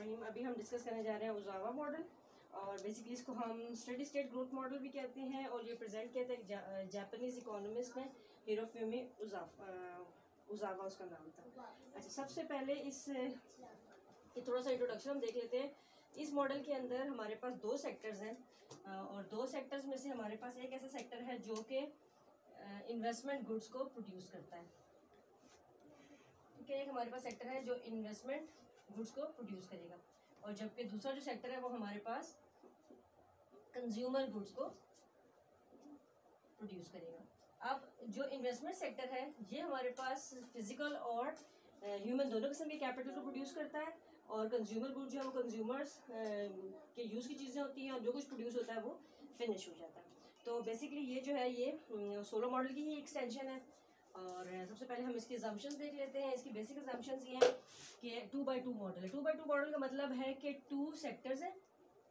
रहीम। अभी हम डिस्कस करने जा रहे हैं उजावा मॉडल, और बेसिकली इसको हम स्टेडी स्टेट ग्रोथ मॉडल भी कहते हैं, और ये प्रेजेंट किया था जापानीज इकोनॉमिस्ट ने, हिरोफुमी उजावा उसका नाम था। अच्छा, सबसे पहले इस थोड़ा सा इंट्रोडक्शन हम देख लेते हैं। इस मॉडल के अंदर हमारे पास दो सेक्टर्स हैं, और दो सेक्टर्स में से हमारे पास एक ऐसा सेक्टर है जो कि इन्वेस्टमेंट गुड्स को प्रोड्यूस करता है। ठीक है, एक हमारे पास सेक्टर है जो इन्वेस्टमेंट गुड्स को प्रोड्यूस करेगा, और जबकि दूसरा जो सेक्टर है वो हमारे पास कंज्यूमर गुड्स को प्रोड्यूस करेगा। अब जो इन्वेस्टमेंट सेक्टर है ये हमारे पास फिजिकल और ह्यूमन दोनों किस्म के कैपिटल को प्रोड्यूस करता है, और कंज्यूमर गुड जो है वो कंज्यूमर्स के यूज़ की चीज़ें होती हैं, और जो कुछ प्रोड्यूस होता है वो फिनिश हो जाता है। तो बेसिकली ये जो है ये सोलो मॉडल की ही एक्सटेंशन है। और सबसे पहले हम इसकी अजम्पशंस देख लेते हैं। इसकी बेसिक अजम्पशंस ये हैं कि 2x2 मॉडल है। 2x2 मॉडल का मतलब है कि 2 सेक्टर्स हैं।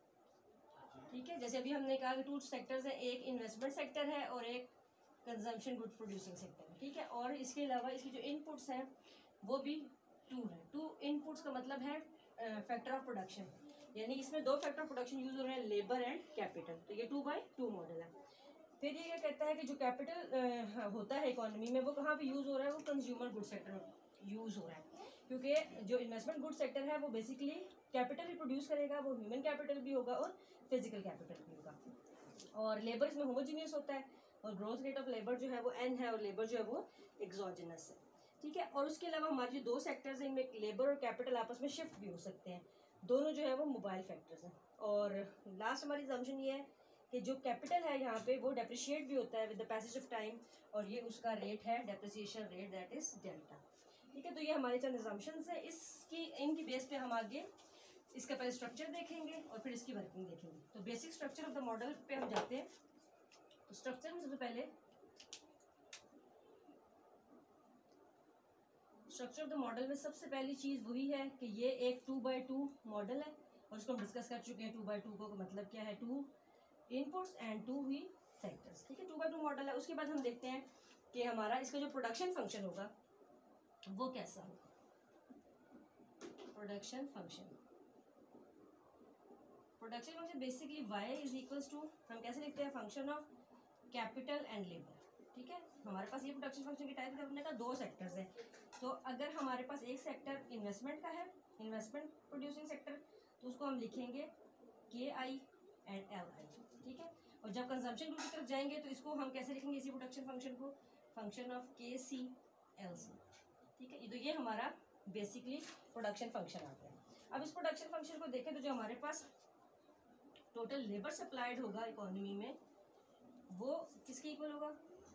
ठीक है, जैसे अभी हमने कहा कि 2 सेक्टर्स हैं, एक इन्वेस्टमेंट सेक्टर है और एक कंजम्पशन गुड प्रोड्यूसिंग सेक्टर है। ठीक है, और इसके अलावा इसकी जो इनपुट्स हैं वो भी 2 है। 2 इनपुट्स का मतलब है फैक्टर ऑफ प्रोडक्शन, यानी इसमें 2 फैक्टर ऑफ प्रोडक्शन यूज हो रहे हैं, लेबर एंड कैपिटल। तो ये 2x2 मॉडल है। फिर ये क्या कहता है कि जो कैपिटल होता है इकोनॉमी में वो कहाँ पे यूज़ हो रहा है, वो कंज्यूमर गुड सेक्टर में यूज़ हो रहा है, क्योंकि जो इन्वेस्टमेंट गुड सेक्टर है वो बेसिकली कैपिटल ही प्रोड्यूस करेगा, वो ह्यूमन कैपिटल भी होगा और फिजिकल कैपिटल भी होगा। और लेबर इसमें होमोजीनियस होता है, और ग्रोथ रेट ऑफ लेबर जो है वो n है, और लेबर जो है वो एक्सोजिनस है। ठीक है, और उसके अलावा हमारे जो दो सेक्टर्स हैं इनमें लेबर और कैपिटल आपस में शिफ्ट भी हो सकते हैं, दोनों जो है वो मोबाइल फैक्टर्स हैं। और लास्ट हमारी assumption ये है कि जो कैपिटल है यहाँ पे वो डेप्रिशिएट भी होता है with the passage of time, और ये उसका रेट है depreciation rate, that is delta. ठीक है, तो ये हमारे चंद assumptions हैं। इनकी बेस पे हम आगे इसका पहले स्ट्रक्चर देखेंगे और फिर इसकी वर्किंग देखेंगे। तो basic structure of the model पे हम जाते हैं। तो स्ट्रक्चर में सबसे पहले स्ट्रक्चर ऑफ द मॉडल में सबसे पहली चीज वही है कि ये एक 2x2 मॉडल है, और उसको हम डिस्कस कर चुके हैं। 2x2 को मतलब क्या है, 2 इनपुट्स एंड 2 ही सेक्टर्स। ठीक है, 2x2 मॉडल है। उसके बाद हम देखते हैं कि हमारा इसका जो प्रोडक्शन फंक्शन होगा वो कैसा होगा। Production function basically y is equals to, हम कैसे लिखते हैं, function of capital and labour. ठीक है, हमारे पास ये प्रोडक्शन फंक्शन की टाइप करने का 2 सेक्टर्स है। तो अगर हमारे पास एक सेक्टर इन्वेस्टमेंट का है, इन्वेस्टमेंट प्रोड्यूसिंग सेक्टर, तो उसको हम लिखेंगे KI एंड LI। ठीक है, और जब कंजम्पशन गुड की तरफ जाएंगे तो इसको हम कैसे लिखेंगे, इसी प्रोडक्शन फंक्शन को, फंक्शन ऑफ KC LC। ठीक है, तो ये हमारा बेसिकली प्रोडक्शन फंक्शन आता है। अब इस प्रोडक्शन फंक्शन को देखें तो जो हमारे पास टोटल लेबर सप्लाइड होगा इकोनॉमी में वो किसके इक्वल होगा,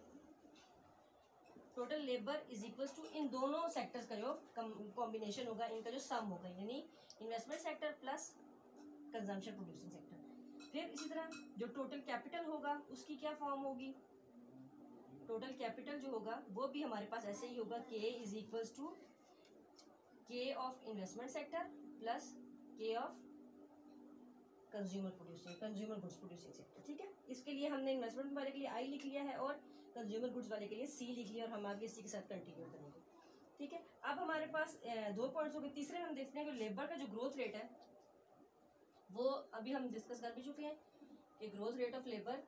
total labour is equal to इन दोनों सेक्टर्स का जो कॉम्बिनेशन होगा, इनका जो सम होगा, यानी investment sector plus consumption producing sector. फिर इसी तरह जो टोटल कैपिटल होगा उसकी क्या फॉर्म होगी, टोटल कैपिटल जो होगा वो भी हमारे पास ऐसे ही होगा, K is equal to K of investment sector plus K of consumer goods producing sector. ठीक है, इसके लिए हमने इन्वेस्टमेंट वाले के लिए I लिख लिया है और कंज्यूमर गुड्स वाले के लिए C लिख लिया, और हम आगे इसी के साथ कंटिन्यू करेंगे। ठीक है, अब हमारे पास 2 पॉइंट्स हो गए। तीसरे हम देखते हैं कि लेबर का जो ग्रोथ रेट है वो अभी हम डिस्कस कर भी चुके हैं कि growth rate of labour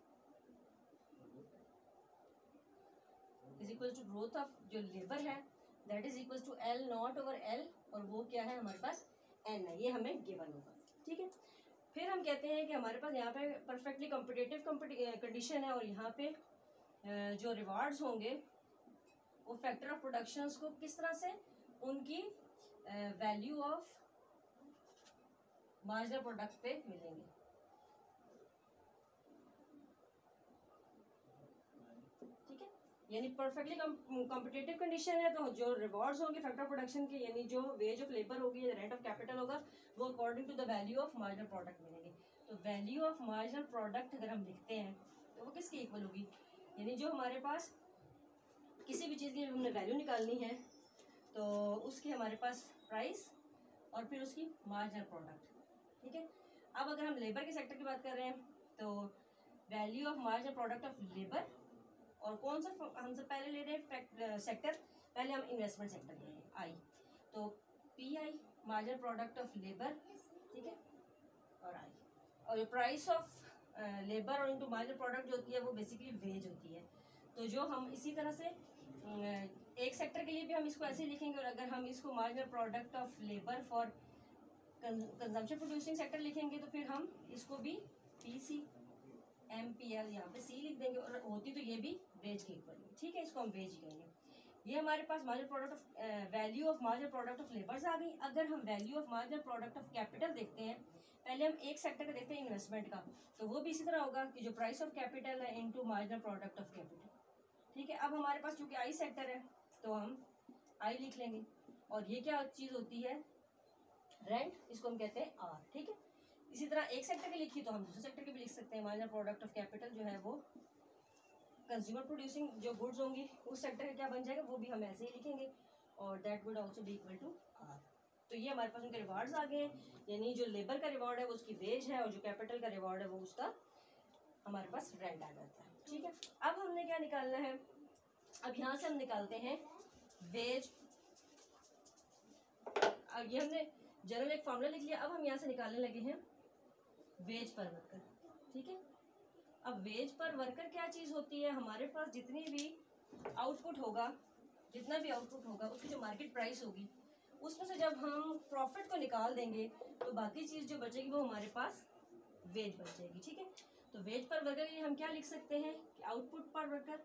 is equal to growth of जो लेबर है that is equal to L naught over L, और वो क्या है हमारे पास N है, ये हमें गिवन होगा। ठीक है, फिर हम कहते हैं कि हमारे पास यहाँ पे परफेक्टली कॉम्पिटिटिव कंडीशन है, और यहाँ पे जो रिवार्ड्स होंगे वो फैक्टर ऑफ प्रोडक्शंस को किस तरह से, उनकी वैल्यू ऑफ मार्जिनल प्रोडक्ट पे मिलेंगे। ठीक है, यानी परफेक्टली कॉम्पिटिटिव कंडीशन है, तो जो रिवॉर्ड्स होंगे फैक्टर ऑफ प्रोडक्शन के, यानी जो वेज ऑफ लेबर होगी या रेंट ऑफ कैपिटल होगा, वो according to the value of marginal product मिलेंगे। तो वैल्यू ऑफ मार्जिनल प्रोडक्ट अगर हम लिखते हैं तो वो किसके इक्वल होगी, यानी जो हमारे पास किसी भी चीज़ की हमने वैल्यू निकालनी है तो उसकी हमारे पास प्राइस और फिर उसकी मार्जिनल प्रोडक्ट। ठीक है, अब अगर हम लेबर के सेक्टर की बात कर रहे हैं तो value of marginal product of labour, और कौन सा हम सब पहले ले रहे हैं सेक्टर, पहले हम इन्वेस्टमेंट सेक्टर ले रहे हैं I, तो PI marginal product of labour, ठीक है, और आई, और प्राइस ऑफ लेबर और इनटू मार्जिनल प्रोडक्ट जो होती है वो बेसिकली वेज होती है। तो जो हम इसी तरह से एक सेक्टर के लिए भी हम इसको ऐसे लिखेंगे, और अगर हम इसको marginal product of labour for consumption producing sector लिखेंगे तो फिर हम इसको भी पीसी एमपीएल यहाँ पे सी लिख देंगे, और होती तो ये भी वेज के इक्वल है, ठीक है, इसको हम वेज कहेंगे। ये हमारे पास marginal product of value of marginal product of labours आ गई। अगर हम value of marginal product of capital देखते हैं, पहले हम एक सेक्टर का देखते हैं इन्वेस्टमेंट का, तो वो भी इसी तरह होगा कि जो प्राइस ऑफ कैपिटल है into marginal product of capital, ठीक है। अब हमारे पास चूंकि आई सेक्टर है तो हम आई लिख लेंगे, और ये क्या चीज होती है, रेंट, इसको हम कहते हैं आर, ठीक है। इसी तरह एक सेक्टर की लिखी तो हम दूसरे सेक्टर की भी लिख सकते हैं। मार्जिनल प्रोडक्ट ऑफ कैपिटल जो है वो कंज्यूमर प्रोड्यूसिंग जो गुड्स होंगी उस सेक्टर का क्या बन जाएगा, वो भी हम ऐसे ही लिखेंगे, और that would also be equal to R. तो ये हमारे पास उनके रिवार्ड्स आ गए हैं, यानी जो लेबर का रिवार्ड है वो उसकी वेज है, और जो कैपिटल का रिवार्ड है वो उसका हमारे पास रेंट आ जाता है, ठीक है। अब हमने क्या निकालना है, अब यहाँ से हम निकालते हैं वेज, ये हमने जनरल एक फॉर्मूला लिख लिया। अब हम यहाँ से निकालने लगे हैं वेज पर वर्कर, ठीक है। अब वेज पर वर्कर क्या चीज होती है, हमारे पास जितनी भी आउटपुट होगा, जितना भी आउटपुट होगा उसकी जो मार्केट प्राइस होगी उसमें से जब हम प्रॉफिट को निकाल देंगे तो बाकी चीज जो बचेगी वो हमारे पास वेज बच जाएगी, ठीक है। तो वेज पर वर्कर के लिए हम क्या लिख सकते हैं कि आउटपुट पर वर्कर,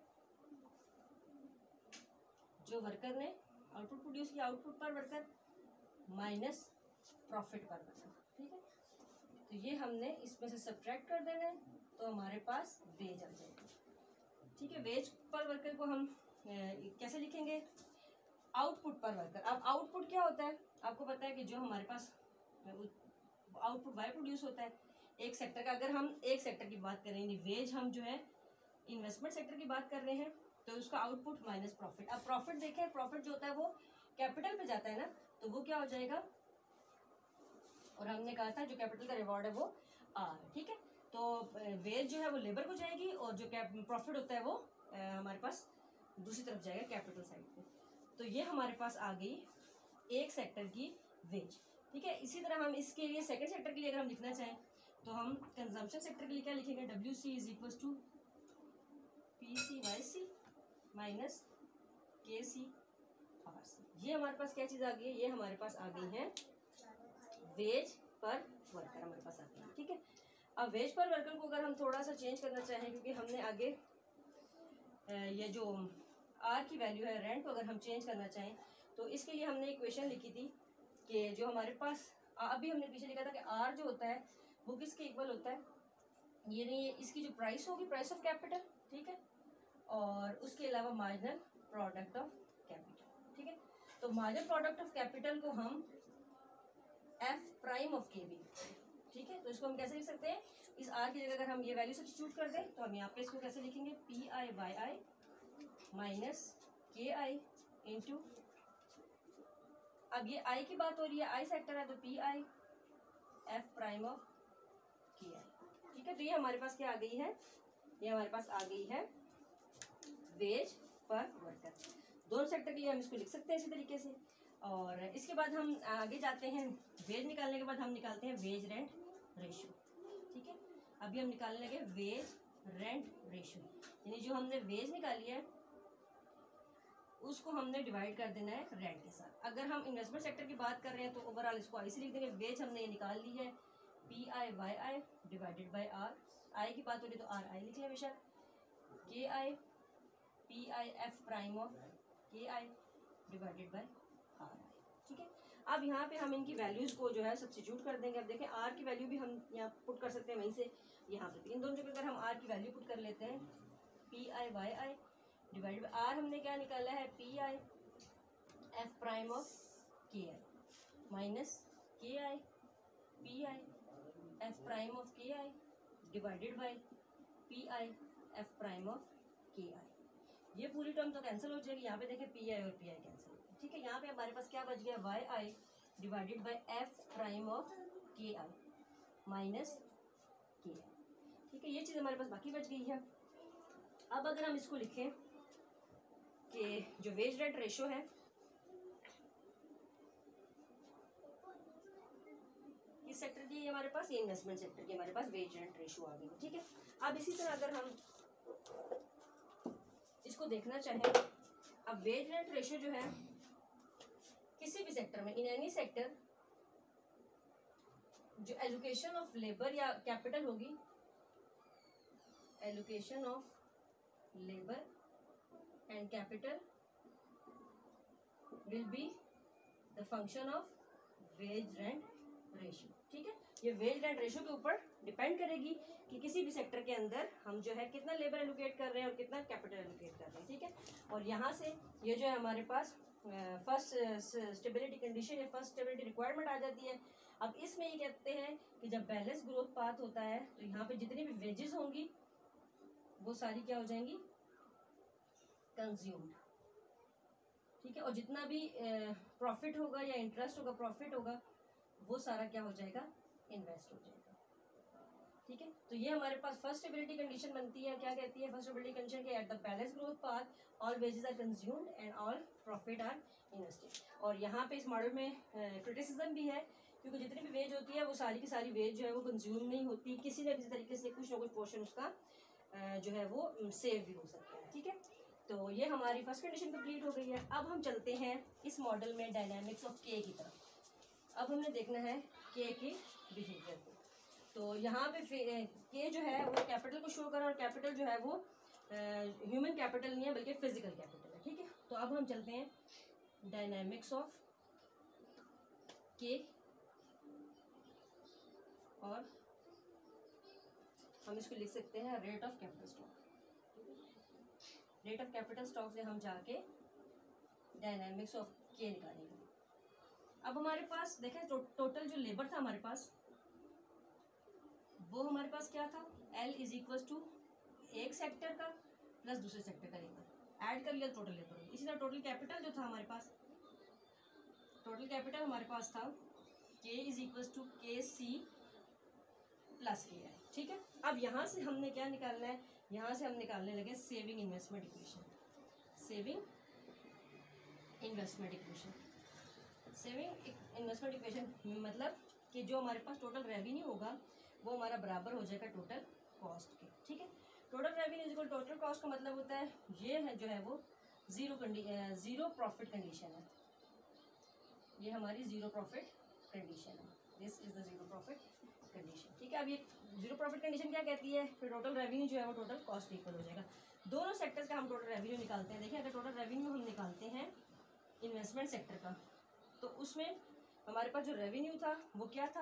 जो वर्कर ने आउटपुट प्रोड्यूस किया, आउटपुट पर वर्कर माइनस प्रॉफिट पर वर्कर, ठीक है। तो ये हमने इसमें से सब्ट्रैक्ट कर देना है, तो हमारे पास वेज आ जाएगा, ठीक है। वेज पर वर्कर को हम कैसे लिखेंगे, आउटपुट पर वर्कर। अब आउटपुट क्या होता है, आपको पता है कि जो हमारे पास आउटपुट वाई प्रोड्यूस होता है एक सेक्टर का, अगर हम एक सेक्टर की बात करें, यानी वेज हम जो है इन्वेस्टमेंट सेक्टर की बात कर रहे हैं, तो उसका आउटपुट माइनस प्रॉफिट। अब प्रॉफिट देखें, प्रॉफिट जो होता है वो कैपिटल पे जाता है ना, तो वो क्या हो जाएगा, और हमने कहा था जो कैपिटल का रिवॉर्ड है वो आर, ठीक है। तो वेज जो है वो लेबर को जाएगी, और जो प्रॉफिट होता है वो हमारे पास दूसरी तरफ जाएगा कैपिटल साइड पे। तो ये हमारे पास आ गई एक सेक्टर की वेज, ठीक है। इसी तरह हम इसके लिए सेकंड सेक्टर के लिए अगर हम लिखना चाहें तो हम कंजम्पशन सेक्टर के लिए क्या लिखेंगे, W C is equal to P C Y C minus K C R C. ये हमारे पास क्या चीज आ गई है, ये हमारे पास आ गई है वेज पर वर्कर हमारे पास आती है, ठीक है। अब वेज पर वर्कर को अगर हम थोड़ा सा चेंज करना चाहें, क्योंकि हमने आगे ये जो आर की वैल्यू है रेंट को अगर हम चेंज करना चाहें, तो इसके लिए हमने इक्वेशन लिखी थी कि जो हमारे पास अभी हमने पीछे लिखा था कि आर जो होता है वो किसके इक्वल होता है, ये नहीं, इसकी जो प्राइस होगी प्राइस ऑफ कैपिटल, ठीक है, और उसके अलावा मार्जिनल प्रोडक्ट ऑफ कैपिटल, ठीक है। तो मार्जिनल प्रोडक्ट ऑफ कैपिटल को हम F prime of K B, ठीक है। तो इसको हम कैसे लिख सकते हैं, इस आर की जगह अगर हम ये वैल्यू सब्स्टिट्यूट कर दें तो हम यहाँ पे इसको कैसे लिखेंगे, P I by I minus K I into, अब ये आई की बात हो रही है, आई सेक्टर है तो P I F prime of K I, ठीक है। तो ये हमारे पास क्या आ गई है, ये हमारे पास आ गई है वेज पर वर्कर। दोनों सेक्टर के लिए हम इसको लिख सकते हैं इसी तरीके से। और इसके बाद हम आगे जाते हैं, वेज निकालने के बाद हम निकालते हैं वेज रेंट रेशियो, ठीक है। अभी हम निकालने लगे वेज रेंट रेशियो, यानी जो हमने वेज निकाली है उसको हमने डिवाइड कर देना है रेंट के साथ। अगर हम इन्वेस्टमेंट सेक्टर की बात कर रहे हैं तो ओवरऑल इसको आई से लिख देंगे, वेज हमने ये निकाल ली है P I by I divided by R, I की बात हो रही तो आर आई लिख लें बेशक, K I P I F prime of K I divided by R I, ठीक है। अब यहाँ पे हम इनकी वैल्यूज को जो है सब्स्टिट्यूट कर देंगे। अब देखें आर की वैल्यू भी हम यहाँ पुट कर सकते हैं वहीं से यहाँ पे, इन दोनों जगह अगर हम आर की वैल्यू पुट कर लेते हैं P I by I divided by R, हमने क्या निकाला है P I F prime of K I minus K I P I F prime of K I divided by P I F prime of K I. ये पूरी term तो cancel हो जाएगी, यहाँ पे देखें पी आई और पी आई कैंसिल, ठीक है। यहाँ पे हमारे पास क्या बच गया, Y I divided by F prime of K I minus K I, ठीक है। ये चीज़ हमारे पास बाकी बच गई है। अब अगर हम इसको लिखें कि जो वेज रेंट रेशो है किस सेक्टर की है हमारे पास, ये इन्वेस्टमेंट सेक्टर की हमारे पास वेज रेंट रेशियो आ गई, ठीक है। अब इसी तरह अगर हम इसको देखना चाहें, अब वेज रेंट रेशियो जो है किसी भी सेक्टर में, इन एनी सेक्टर, जो एलोकेशन ऑफ लेबर या कैपिटल होगी, allocation of labour and capital will be the function of wage rent ratio, ठीक है। ये वेज रेंट रेशियो के ऊपर डिपेंड करेगी कि किसी भी सेक्टर के अंदर हम जो है कितना लेबर एलोकेट कर रहे हैं और कितना कैपिटल एलोकेट कर रहे हैं, ठीक है। और यहाँ से ये जो है हमारे पास फर्स्ट स्टेबिलिटी कंडीशन या फर्स्ट स्टेबिलिटी रिक्वायरमेंट आ जाती है। अब इसमें ये कहते हैं कि जब बैलेंस ग्रोथ पाथ होता है तो यहाँ पे जितनी भी वेजेस होंगी वो सारी क्या हो जाएंगी, कंज्यूम्ड, ठीक है। और जितना भी प्रॉफिट होगा या इंटरेस्ट होगा, प्रॉफिट होगा, वो सारा क्या हो जाएगा, इन्वेस्ट हो जाएगा, ठीक है। तो ये हमारे पास फर्स्ट स्टेबिलिटी कंडीशन बनती है। क्या कहती है फर्स्ट स्टेबिलिटी कंडीशन के, at the balance growth path all wages are consumed and all profit are invested. और यहाँ पे इस मॉडल में क्रिटिसिज्म भी है, क्योंकि जितनी भी वेज होती है वो सारी की सारी वेज जो है वो कंज्यूम नहीं होती, किसी न किसी तरीके से कुछ ना कुछ पोर्शन उसका जो है वो सेव भी हो सकता है, ठीक है। तो ये हमारी फर्स्ट कंडीशन कंप्लीट हो गई है। अब हम चलते हैं इस मॉडल में डायनामिक्स ऑफ के की तरफ। अब हमने देखना है के की बिहेवियर को। तो यहाँ पे के जो है वो कैपिटल को शो कर रहा है, और कैपिटल जो है वो ह्यूमन कैपिटल नहीं है बल्कि फिजिकल कैपिटल है, ठीक है। तो अब हम चलते हैं डायनामिक्स ऑफ के, और हम इसको लिख सकते हैं rate of capital stock. Rate of capital stock से हम जाके डायनामिक्स ऑफ के निकालेंगे। अब हमारे पास देखें टोटल जो लेबर था हमारे पास, वो हमारे पास क्या था, L इज इक्वल टू एक सेक्टर का प्लस दूसरे सेक्टर का लेबर, ऐड कर लिया टोटल लेबर। इसी तरह टोटल कैपिटल जो था हमारे पास, टोटल कैपिटल हमारे पास था K इज इक्वल टू के सी प्लस के आई, ठीक है। अब यहाँ से हमने क्या निकालना है, यहाँ से हम निकालने लगे saving investment equation. Saving investment equation, saving investment equation मतलब कि जो हमारे पास टोटल रेवेन्यू होगा वो हमारा बराबर हो जाएगा टोटल कॉस्ट के, ठीक है। Total revenue is equal total cost का मतलब होता है ये है जो है वो जीरो प्रॉफिट कंडीशन है, ये हमारी जीरो प्रॉफिट कंडीशन है, this is the zero profit condition, ठीक है। अब ये जीरो प्रॉफिट कंडीशन क्या कहती है, फिर टोटल रेवेन्यू जो है वो टोटल कॉस्ट इक्वल हो जाएगा। दोनों सेक्टर्स का हम टोटल रेवेन्यू निकालते हैं। देखिए अगर टोटल रेवेन्यू हम निकालते हैं इन्वेस्टमेंट सेक्टर का, तो उसमें हमारे पास जो रेवेन्यू था वो क्या था,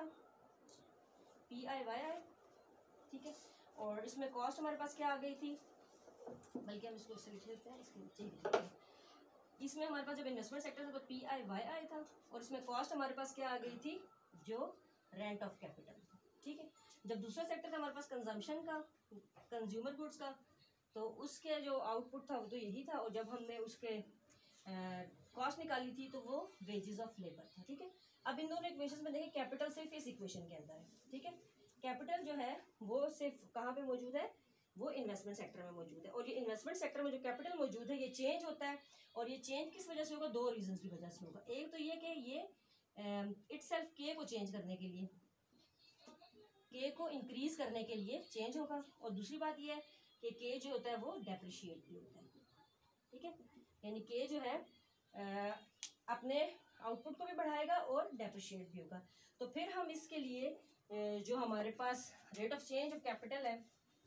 PIYI, ठीक है। और इसमें कॉस्ट हमारे पास क्या आ गई थी, बल्कि हम इसको इससे लिख लेते हैं, इसके नीचे ही लिख लेते हैं। इसमें हमारे पास जब इन्वेस्टमेंट सेक्टर था तो PIYI था, और इसमें कॉस्ट हमारे पास क्या आ गई थी, जो रेंट ऑफ कैपिटल, ठीक है। जब दूसरा सेक्टर था हमारे पास कंजम्पशन का, कंज्यूमर गुड्स का, तो उसके जो आउटपुट था वो तो यही था, और जब हमने उसके कॉस्ट निकाली थी तो वो वेजेस ऑफ लेबर था, ठीक है। अब इन दोनों इक्वेशंस में देखिए कैपिटल सिर्फ इस इक्वेशन के अंदर है, ठीक है। कैपिटल जो है वो सिर्फ कहाँ पे मौजूद है, वो इन्वेस्टमेंट सेक्टर में मौजूद है। और ये इन्वेस्टमेंट सेक्टर में जो कैपिटल मौजूद है ये चेंज होता है, और ये चेंज किस वजह से होगा, दो रीजंस की वजह से होगा। एक तो ये कि ये इटसेल्फ के को चेंज करने के लिए, के को इंक्रीज करने के लिए चेंज होगा, और दूसरी बात ये है कि के जो होता है वो डेप्रिशिएट भी होता है, ठीक है। यानी के जो है अपने आउटपुट को भी बढ़ाएगा और डेप्रिशिएट भी होगा। तो फिर हम इसके लिए जो हमारे पास rate of change of capital है,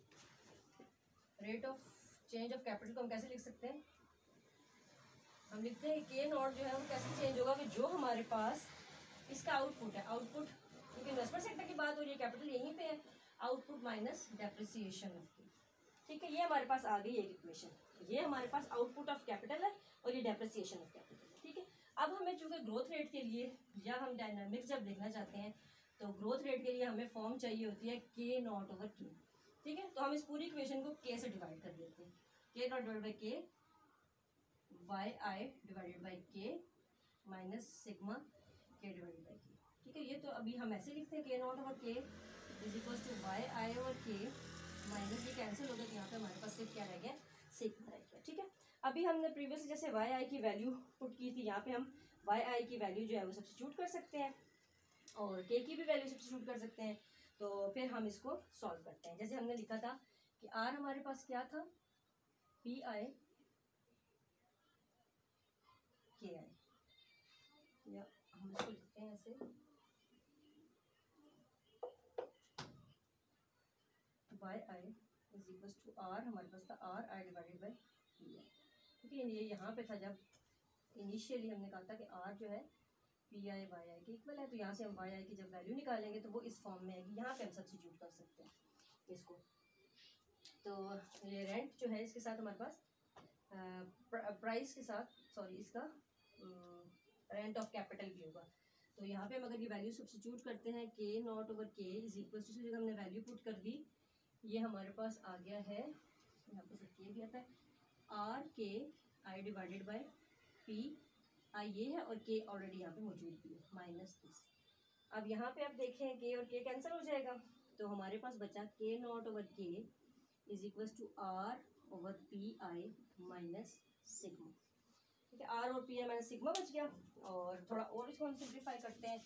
rate of change of capital को हम कैसे लिख सकते हैं, हम लिखते हैं के नॉट जो है वो कैसे चेंज होगा, कि जो हमारे पास इसका आउटपुट है, आउटपुट क्योंकि इन्वेस्टमेंट सेक्टर की बात हो रही है, कैपिटल यहीं पे है, आउटपुट माइनस डेप्रिसिएशन ऑफ के, ठीक है। ये हमारे पास आ गई एक इक्वेशन, ये हमारे पास आउटपुट ऑफ कैपिटल है और ये डेप्रिसिएशन ऑफ कैपिटल है, ठीक है। अब हमें चूंकि ग्रोथ रेट के लिए या हम डायनामिक्स जब देखना चाहते हैं तो ग्रोथ रेट के लिए हमें फॉर्म चाहिए होती है के नॉट ओवर के, ठीक है। तो हम इस पूरी इक्वेशन को के से डिवाइड कर देते हैं, K naught divide by K Y I divided by K minus sigma K divided by K, ठीक है। ये तो अभी हम ऐसे लिखते हैं K naught over K is equal to Y I over K minus, ये कैंसिल हो गया, तो यहाँ पे हमारे पास सिर्फ क्या रह गया, सिग्मा रह गया, ठीक है। अभी हमने प्रीवियसली जैसे वाई आई की वैल्यू पुट की थी, यहाँ पे हम वाई आई की वैल्यू जो है वो सब्स्टिट्यूट कर सकते हैं। और के की भी वैल्यू सब्स्टिट्यूट कर सकते हैं। तो फिर हम इसको सॉल्व करते हैं। जैसे हमने लिखा था कि आर हमारे पास क्या था, पी आई के आई, या हम इसको लिखते हैं ऐसे, Y I is equal to R, हमारे पास था R I divided by P I. ठीक है, ये यहाँ पे था जब इनिशियली हमने कहा था कि आर जो है पी आई वाई आई के इक्वल है, तो यहाँ से हम वाई आई की जब वैल्यू निकालेंगे तो वो इस फॉर्म में आएगी। यहाँ पे हम सब्स्टिट्यूट कर सकते हैं इसको। तो ये रेंट जो है इसके साथ हमारे पास प्राइस के साथ, सॉरी, इसका रेंट ऑफ कैपिटल भी होगा। तो यहाँ पे हम अगर ये वैल्यू सब्स्टिट्यूट करते हैं K naught over K is equal to, जगह हमने वैल्यू पुट कर दी, ये हमारे पास आ गया है, यहाँ पे सब के भी आता है, R K I divided by P I ये है, और के ऑलरेडी यहाँ पे मौजूद भी है, माइनस दिस। अब यहाँ पे आप देखें के और के कैंसिल हो जाएगा, तो हमारे पास बचा K naught over K is equal to R over P I minus sigma. ठीक है, आर और पी आई माइनस सिग्मा बच गया। और थोड़ा और इसको हम सिंप्लीफाई करते हैं।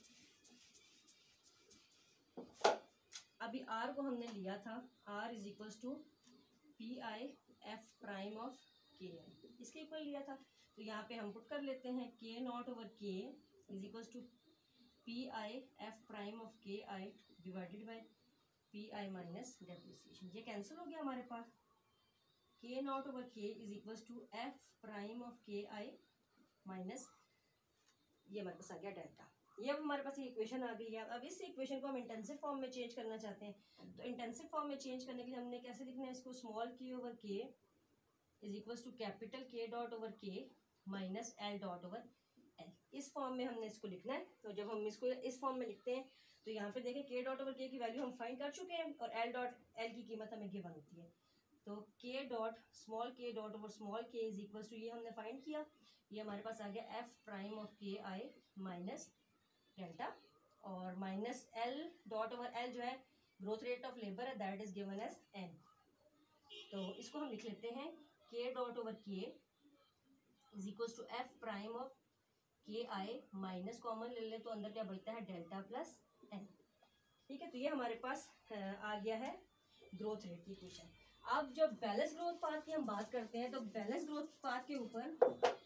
अभी आर को हमने लिया था, R is equal to P I F prime of K I, इसके इक्वल लिया था। तो यहाँ पे हम पुट कर लेते हैं K naught over K is equal to P I F prime of K I divided by P I minus depreciation. ये कैंसिल हो गया हमारे पास। K naught over K is equal to F prime of K I minus, ये हमारे पास आ गया delta. ये अब हमारे पास इक्वेशन आ गई है। अब इस इक्वेशन को हम इंटेंसिव फॉर्म में चेंज करना चाहते हैं, तो इंटेंसिव फॉर्म में चेंज करने के लिए हमने कैसे लिखना है इसको, small K over K is equal to capital K dot over K minus L dot over L. इस फॉर्म में हमने इसको लिखना है। तो जब हम इसको इस फॉर्म में लिखते हैं तो यहाँ पे देखें के डॉट ओवर के की वैल्यू हम फाइंड कर चुके हैं, और एल डॉट एल की कीमत हमें गिवन होती है। तो K dot small K dot over small K is equal to, ये हमने फाइंड किया, ये हमारे पास आ गया F prime of K I minus delta, और minus L dot over L जो है ग्रोथ रेट ऑफ लेबर है, that is given as N. तो इसको हम लिख लेते हैं K dot over K is equal to F prime of K I minus, common ले ले तो अंदर क्या बचता है, डेल्टा प्लस एन। ठीक है, तो ये हमारे पास आ गया है ग्रोथ रेट की क्वेश्चन। अब जब बैलेंस ग्रोथ पाथ की हम बात करते हैं, तो बैलेंस ग्रोथ पाथ के ऊपर,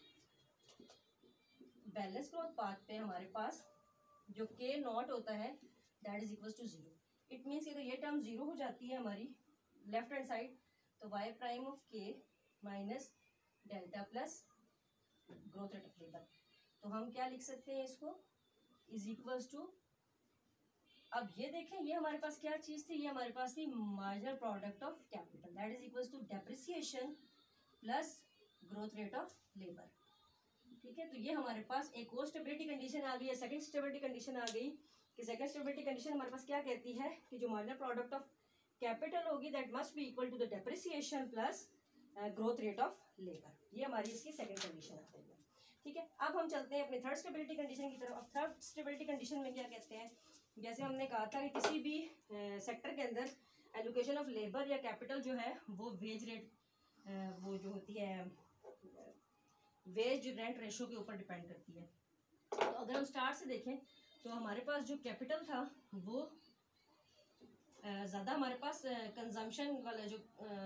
बैलेंस ग्रोथ पाथ पे हमारे पास जो के नॉट होता है that is equal to zero. It means कि अगर ये टर्म जीरो हो जाती है हमारी लेफ्ट हैंड साइड, तो Y prime of K minus delta plus growth rate of labour, तो हम क्या लिख सकते हैं इसको, इज इक्वल टू, अब ये देखें ये हमारे पास क्या चीज थी, ये हमारे पास थी marginal product of capital, that is equal to depreciation plus growth rate of labour. ठीक है, तो ये हमारे पास एक और स्टेबिलिटी कंडीशन आ गई है, सेकंड स्टेबिलिटी कंडीशन आ गई कि सेकंड स्टेबिलिटी कंडीशन हमारे पास क्या कहती है कि जो मार्जिनल प्रोडक्ट ऑफ कैपिटल होगी that must be equal to the depreciation plus growth rate of labour. ये हमारी इसकी सेकंड कंडीशन आ गई है। ठीक है, अब हम चलते हैं अपने थर्ड स्टेबिलिटी कंडीशन की तरफ। अब थर्ड स्टेबिलिटी कंडीशन में क्या कहते हैं, जैसे हमने कहा था कि किसी भी सेक्टर के अंदर एलोकेशन ऑफ लेबर या कैपिटल जो है वो वेज रेट, वो जो होती है वेज रेंट रेशो के ऊपर डिपेंड करती है। तो अगर हम स्टार्ट से देखें तो हमारे पास जो कैपिटल था वो ज़्यादा हमारे पास कंजम्पशन वाला जो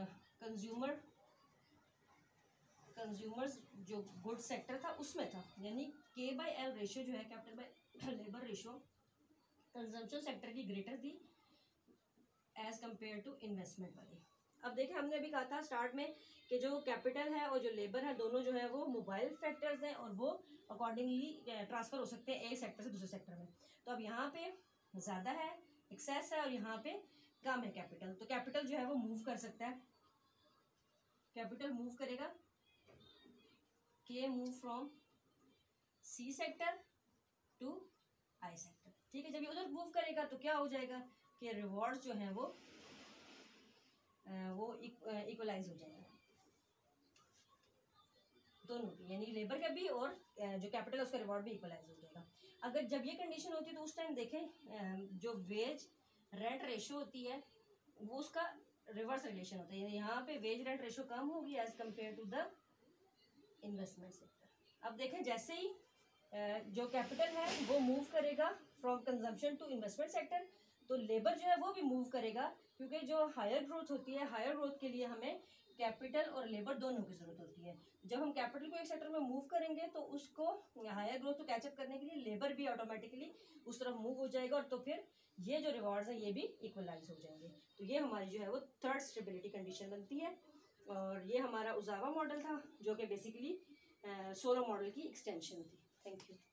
कंज्यूमर्स जो गुड सेक्टर था उसमें था, यानी के बाई एल रेशियो जो है capital by labour ratio consumption sector की ग्रेटर थी एज कंपेयर टू इन्वेस्टमेंट वाली। अब देखिए हमने अभी कहा था स्टार्ट में कि जो कैपिटल है और जो लेबर है दोनों जो है वो मोबाइल फैक्टर्स हैं और वो अकॉर्डिंगली ट्रांसफर हो सकते हैं एक सेक्टर से दूसरे सेक्टर में। तो अब यहाँ पे ज़्यादा है, एक्सेस है, और यहाँ पे कम है कैपिटल, तो कैपिटल जो है वो मूव कर सकता है, कैपिटल मूव करेगा, K move from C sector to I sector. ठीक है, जब ये उधर मूव करेगा तो क्या हो जाएगा कि रिवॉर्ड जो है वो इक्वलाइज हो जाएगा दोनों की, यानी लेबर का भी और जो कैपिटल है उसका रिवॉर्ड भी इक्वलाइज हो जाएगा। अगर जब ये कंडीशन होती है तो उस टाइम देखें जो वेज रेंट रेशियो होती है वो उसका रिवर्स रिलेशन होता है, यहाँ पे वेज रेंट रेशियो कम होगी as compare to the investment sector. अब देखें जैसे ही जो कैपिटल है वो मूव करेगा from consumption to investment sector, तो लेबर जो है वो भी मूव करेगा, क्योंकि जो हायर ग्रोथ होती है, हायर ग्रोथ के लिए हमें कैपिटल और लेबर दोनों की जरूरत होती है। जब हम कैपिटल को एक सेक्टर में मूव करेंगे तो उसको हायर ग्रोथ को कैचअप करने के लिए लेबर भी ऑटोमेटिकली उस तरफ मूव हो जाएगा, और तो फिर ये जो रिवॉर्ड्स है ये भी इक्वलाइज हो जाएंगे। तो ये हमारी जो है वो थर्ड स्टेबिलिटी कंडीशन बनती है, और ये हमारा उजावा मॉडल था जो कि बेसिकली सोलो मॉडल की एक्सटेंशन थी। Thank you.